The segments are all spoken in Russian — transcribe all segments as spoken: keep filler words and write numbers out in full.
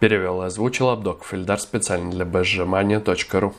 Перевел и озвучил Абдок Фельдар специально для бэ эс жэ мания точка ру.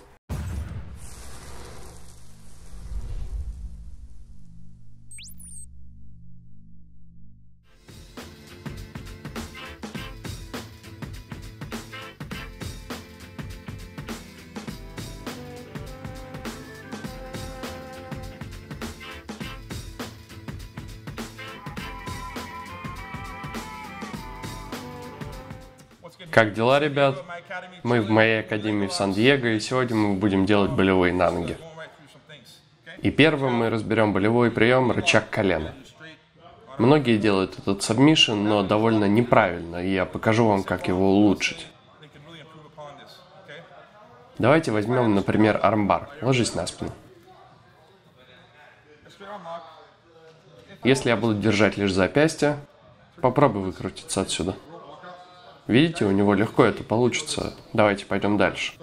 Как дела, ребят? Мы в моей академии в Сан-Диего, и сегодня мы будем делать болевые на ноги. И первым мы разберем болевой прием рычаг колена. Многие делают этот сабмишн, но довольно неправильно, и я покажу вам, как его улучшить. Давайте возьмем, например, армбар. Ложись на спину. Если я буду держать лишь запястье, попробуй выкрутиться отсюда. Видите, у него легко это получится. Давайте пойдем дальше.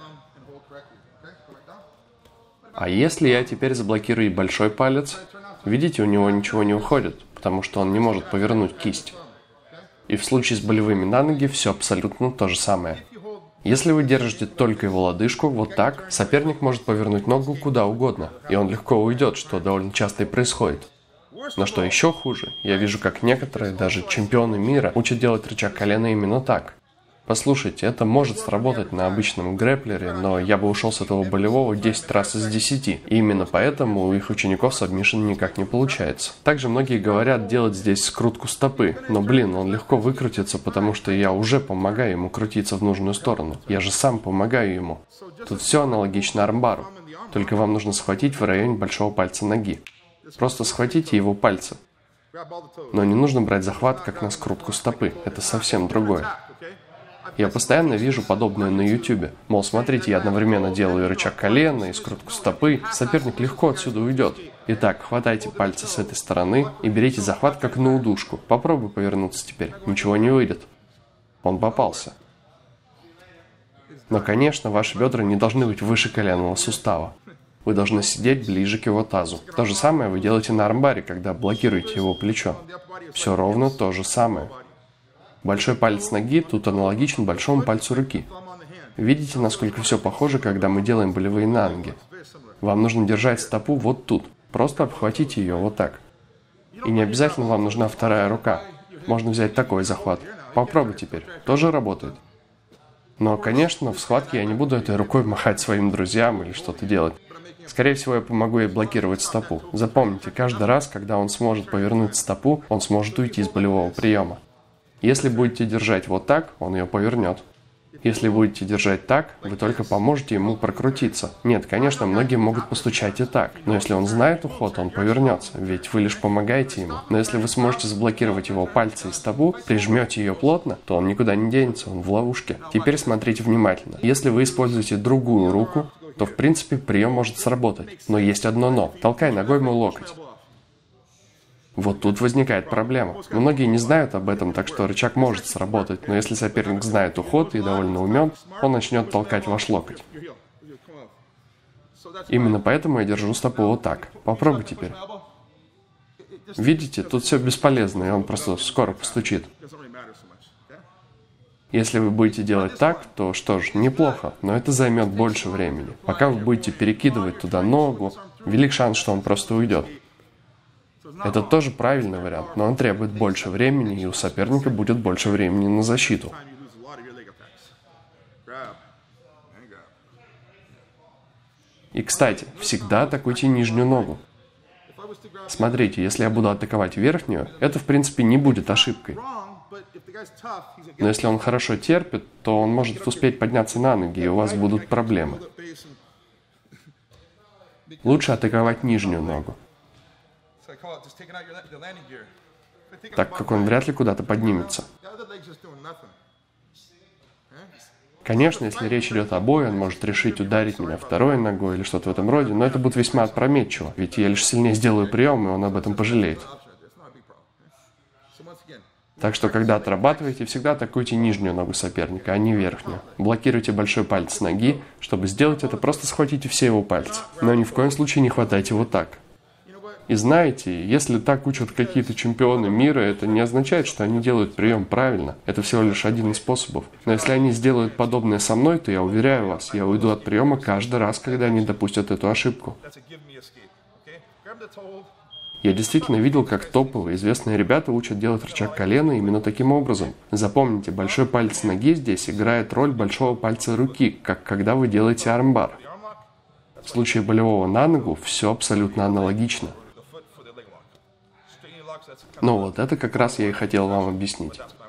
А если я теперь заблокирую большой палец, видите, у него ничего не уходит, потому что он не может повернуть кисть. И в случае с болевыми на ноги все абсолютно то же самое. Если вы держите только его лодыжку, вот так, соперник может повернуть ногу куда угодно, и он легко уйдет, что довольно часто и происходит. Но что еще хуже, я вижу, как некоторые, даже чемпионы мира, учат делать рычаг колена именно так. Послушайте, это может сработать на обычном грэплере, но я бы ушел с этого болевого десять раз из десяти. И именно поэтому у их учеников сабмишн никак не получается. Также многие говорят делать здесь скрутку стопы, но блин, он легко выкрутится, потому что я уже помогаю ему крутиться в нужную сторону. Я же сам помогаю ему. Тут все аналогично армбару, только вам нужно схватить в районе большого пальца ноги. Просто схватите его пальцы. Но не нужно брать захват, как на скрутку стопы. Это совсем другое. Я постоянно вижу подобное на ютубе. Мол, смотрите, я одновременно делаю рычаг колена и скрутку стопы. Соперник легко отсюда уйдет. Итак, хватайте пальцы с этой стороны и берите захват, как на удушку. Попробуй повернуться теперь. Ничего не выйдет. Он попался. Но, конечно, ваши бедра не должны быть выше коленного сустава. Вы должны сидеть ближе к его тазу. То же самое вы делаете на армбаре, когда блокируете его плечо. Все ровно то же самое. Большой палец ноги тут аналогичен большому пальцу руки. Видите, насколько все похоже, когда мы делаем болевые на ноги? Вам нужно держать стопу вот тут. Просто обхватите ее вот так. И не обязательно вам нужна вторая рука. Можно взять такой захват. Попробуй теперь. Тоже работает. Но, конечно, в схватке я не буду этой рукой махать своим друзьям или что-то делать. Скорее всего, я помогу ей блокировать стопу. Запомните, каждый раз, когда он сможет повернуть стопу, он сможет уйти из болевого приема. Если будете держать вот так, он ее повернет. Если будете держать так, вы только поможете ему прокрутиться. Нет, конечно, многие могут постучать и так. Но если он знает уход, он повернется, ведь вы лишь помогаете ему. Но если вы сможете заблокировать его пальцы и стопу, прижмете ее плотно, то он никуда не денется, он в ловушке. Теперь смотрите внимательно. Если вы используете другую руку, то в принципе прием может сработать. Но есть одно но. Толкай ногой мой локоть. Вот тут возникает проблема. Многие не знают об этом, так что рычаг может сработать, но если соперник знает уход и довольно умен, он начнет толкать ваш локоть. Именно поэтому я держу стопу вот так. Попробуй теперь. Видите, тут все бесполезно, и он просто скоро постучит. Если вы будете делать так, то что ж, неплохо, но это займет больше времени. Пока вы будете перекидывать туда ногу, велик шанс, что он просто уйдет. Это тоже правильный вариант, но он требует больше времени, и у соперника будет больше времени на защиту. И, кстати, всегда атакуйте нижнюю ногу. Смотрите, если я буду атаковать верхнюю, это, в принципе, не будет ошибкой. Но если он хорошо терпит, то он может успеть подняться на ноги, и у вас будут проблемы. Лучше атаковать нижнюю ногу, так как он вряд ли куда-то поднимется. Конечно, если речь идет о бою, он может решить ударить меня второй ногой или что-то в этом роде, но это будет весьма опрометчиво, ведь я лишь сильнее сделаю прием, и он об этом пожалеет. Так что, когда отрабатываете, всегда атакуйте нижнюю ногу соперника, а не верхнюю. Блокируйте большой палец ноги. Чтобы сделать это, просто схватите все его пальцы. Но ни в коем случае не хватайте вот так. И знаете, если так учат какие-то чемпионы мира, это не означает, что они делают прием правильно. Это всего лишь один из способов. Но если они сделают подобное со мной, то я уверяю вас, я уйду от приема каждый раз, когда они допустят эту ошибку. Я действительно видел, как топовые, известные ребята учат делать рычаг колена именно таким образом. Запомните, большой палец ноги здесь играет роль большого пальца руки, как когда вы делаете армбар. В случае болевого на ногу все абсолютно аналогично. Но вот это как раз я и хотел вам объяснить.